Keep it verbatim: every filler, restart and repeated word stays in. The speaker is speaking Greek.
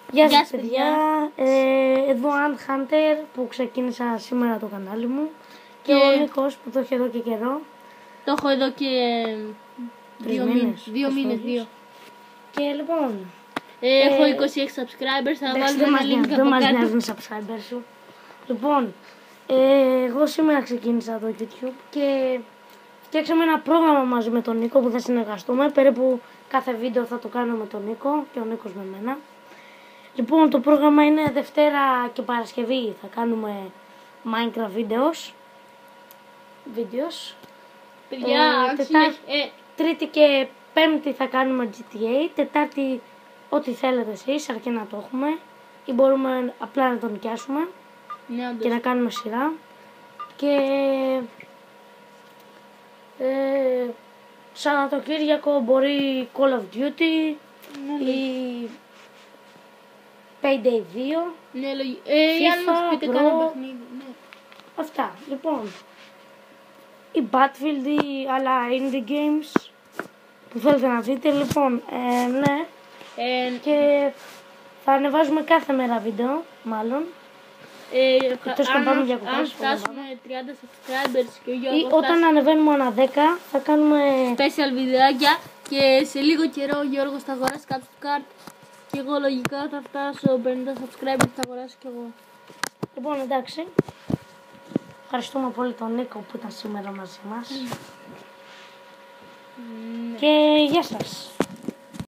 Γεια σας παιδιά, ε, εδώ Ant Hunter που ξεκίνησα σήμερα το κανάλι μου και, και ο Νίκος που το έχει εδώ και καιρό. Το έχω εδώ και δύο μήνες, δύο μήνες, δύο. Και λοιπόν... Ε, έχω είκοσι έξι subscribers, θα βάλουμε ένα link από κάτω. Δεν μας νοιάζουν οι subscribers σου. Λοιπόν, ε, εγώ σήμερα ξεκίνησα το YouTube και φτιάξαμε ένα πρόγραμμα μαζί με τον Νίκο που θα συνεργαστούμε. Περίπου κάθε βίντεο θα το κάνω με τον Νίκο και ο Νίκος με μένα. Λοιπόν, το πρόγραμμα είναι Δευτέρα και Παρασκευή θα κάνουμε Minecraft βίντεος. Βίντεος. Παιδιά, ε, τετά... ε... Τρίτη και Πέμπτη θα κάνουμε τζι τι έι. Τετάρτη ό,τι θέλετε εσείς, αρκεί να το έχουμε. Ή μπορούμε απλά να τον νοικιάσουμε ναι, και να κάνουμε σειρά. Και ε, Σαββατοκύριακο μπορεί Call of Duty ναι, ή Payday δύο. Ναι, λογι... ε, ή αν μας πείτε κάνα παιχνίδι. Ναι. Αυτά. Λοιπόν, η Battlefield ή άλλα indie games που θέλετε να δείτε. Λοιπόν, ε, ναι. Ε, και θα ανεβάζουμε κάθε μέρα βίντεο, μάλλον. Ε, Εκτός αν, πάμε αν φτάσουμε τριάντα subscribers και ο Γιώργος ή όταν φτάσει... ανεβαίνουμε ανά δέκα θα κάνουμε special βιντεάκια και σε λίγο καιρό ο Γιώργος θα αγοράσει capture card και εγώ λογικά θα φτάσω πενήντα subscribers, θα αγοράσω κι εγώ. Λοιπόν, εντάξει. Ευχαριστούμε πολύ τον Νίκο που ήταν σήμερα μαζί μας. Mm. Και γεια σας.